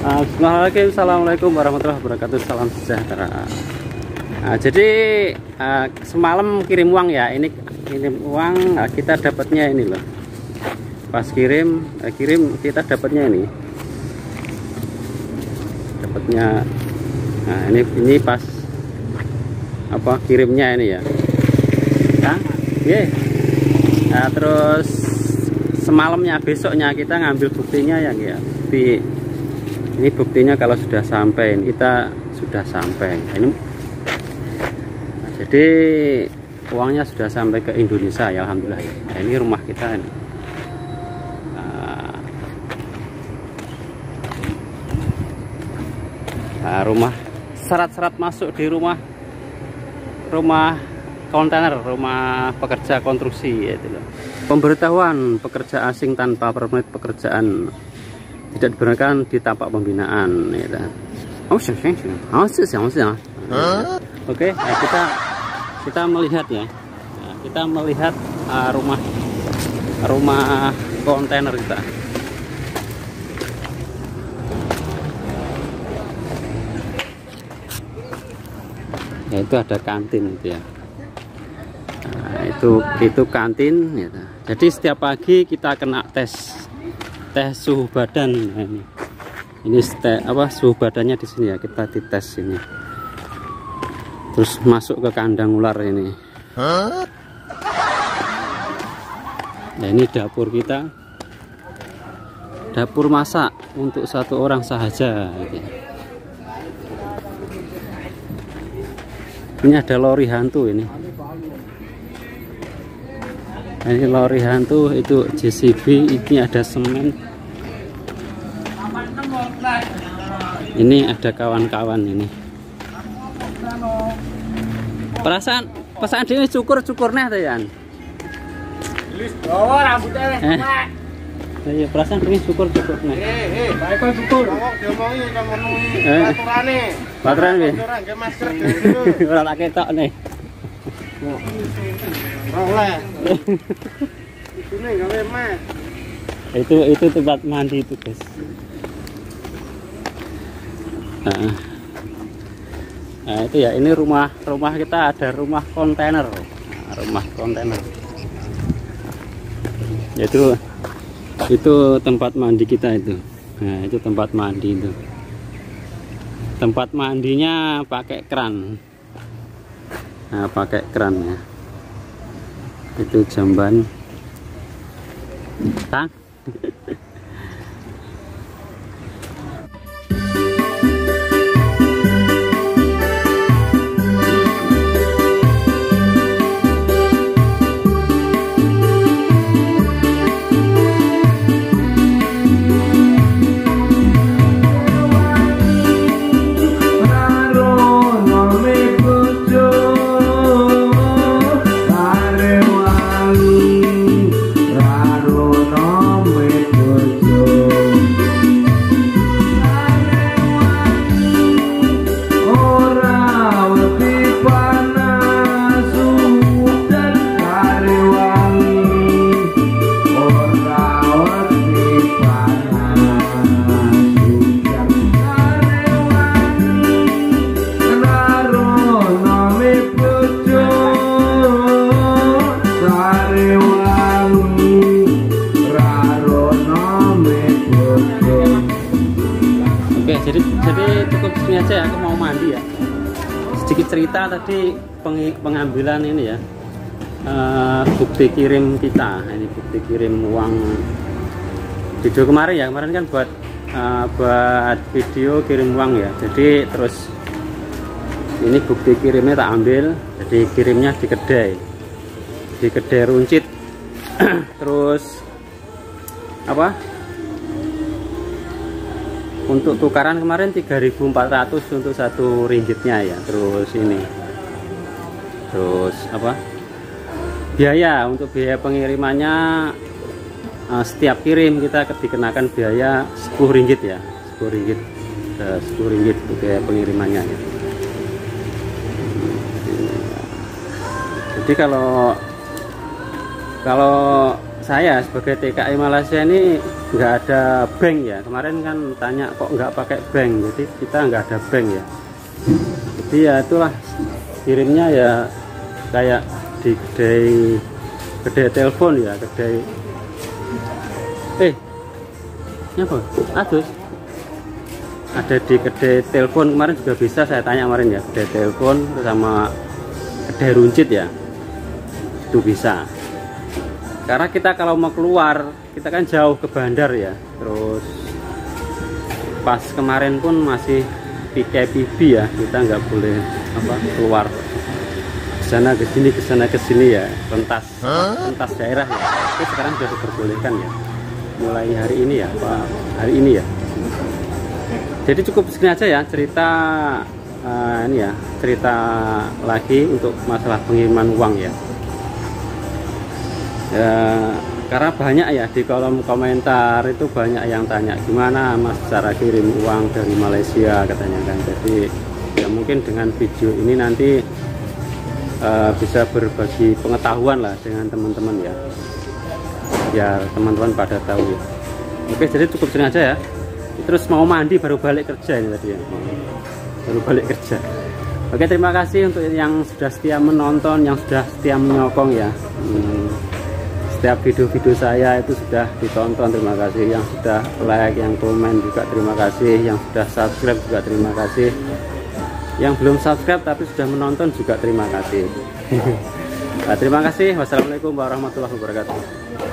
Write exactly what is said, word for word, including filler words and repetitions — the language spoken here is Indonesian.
Bismillahirrahmanirrahim. Assalamualaikum warahmatullahi wabarakatuh. Salam sejahtera. Nah, jadi uh, semalam kirim uang ya. Ini kirim uang, nah, kita dapatnya ini loh. Pas kirim, eh, kirim kita dapatnya ini. Dapatnya. Nah, ini ini pas apa kirimnya ini ya. Nah, yeah. Nah, terus semalamnya, besoknya kita ngambil buktinya ya, ya. Di ini buktinya kalau sudah sampai, kita sudah sampai. Ini nah, jadi uangnya sudah sampai ke Indonesia ya, alhamdulillah. Nah, ini rumah kita ini. Nah, rumah syarat-syarat masuk di rumah rumah kontainer, rumah pekerja konstruksi ya, itu loh. Pemberitahuan pekerja asing tanpa permit pekerjaan tidak dibenarkan di tapak pembinaan ya. Oh, oke, nah kita kita melihat ya. Nah, kita melihat uh, rumah rumah kontainer kita. Ya, itu ada kantin itu ya. Nah, itu itu kantin ya. Jadi setiap pagi kita kena tes tes suhu badan. Nah, ini ini tes, apa suhu badannya di sini ya, kita dites ini. Terus masuk ke kandang ular ini. Nah, ini dapur kita, dapur masak untuk satu orang sahaja gitu. Ini ada lori hantu ini. Ini lori hantu, itu J C B, ini ada semen. Ini ada kawan-kawan ini. Perasaan perasaan dia cukur-cukurnya tuh ya. Oh, rambutnya eh. Ya, perasaan dia cukur-cukurnya. Eh, eh, baik kok cukur. Diomongi kan menuhi aturane. Baturan nggih. Ora nggih masker dhewe. Ora tak ketok nih. Oleh. Ini gawe mas. Itu itu tempat mandi itu, guys. Nah, nah itu ya, ini rumah rumah kita ada rumah kontainer. Nah, rumah kontainer. Yaitu itu tempat mandi kita itu. Nah, itu tempat mandi itu. Tempat mandinya pakai keran. Nah, pakai keran ya. Itu jamban. Kang. Jadi jadi cukup segini aja ya, aku mau mandi ya. Sedikit cerita tadi peng, pengambilan ini ya, uh, bukti kirim kita. Ini bukti kirim uang video kemarin ya, kemarin kan buat uh, buat video kirim uang ya. Jadi terus ini bukti kirimnya tak ambil. Jadi kirimnya di kedai, di kedai runcit. Terus apa? Untuk tukaran kemarin tiga ribu empat ratus untuk satu ringgitnya ya. Terus ini, terus apa, biaya untuk biaya pengirimannya, uh, setiap kirim kita dikenakan biaya sepuluh ringgit ya, sepuluh ringgit, uh, sepuluh ringgit untuk biaya pengirimannya ya. Jadi kalau kalau saya sebagai T K I Malaysia ini nggak ada bank ya. Kemarin kan tanya kok nggak pakai bank, jadi kita nggak ada bank ya. Jadi ya itulah, kirimnya ya kayak di kedai kedai telepon ya, kedai eh ini apa? Aduh, ada di kedai telepon kemarin juga bisa, saya tanya kemarin ya, kedai telepon sama kedai runcit ya, itu bisa. Karena kita kalau mau keluar, kita kan jauh ke bandar ya, terus pas kemarin pun masih P K P B ya, kita nggak boleh apa keluar ke sana ke sini ke sana ke sini ya, lintas lintas daerah ya. Tapi sekarang sudah diperbolehkan ya, mulai hari ini ya, Pak, hari ini ya. Jadi cukup segini aja ya cerita uh, ini ya, cerita lagi untuk masalah pengiriman uang ya. Ya, karena banyak ya di kolom komentar itu banyak yang tanya gimana mas cara kirim uang dari Malaysia katanya kan. Jadi ya mungkin dengan video ini nanti uh, bisa berbagi pengetahuan lah dengan teman-teman ya, biar teman-teman pada tahu ya. Oke, jadi cukup segini aja ya. Terus mau mandi baru balik kerja ini tadi ya, baru balik kerja. Oke, terima kasih untuk yang sudah setia menonton, yang sudah setia menyokong ya. hmm. Setiap video-video saya itu sudah ditonton, terima kasih. Yang sudah like, yang komen juga terima kasih. Yang sudah subscribe juga terima kasih. Yang belum subscribe tapi sudah menonton juga terima kasih. Nah, terima kasih. Wassalamualaikum warahmatullahi wabarakatuh.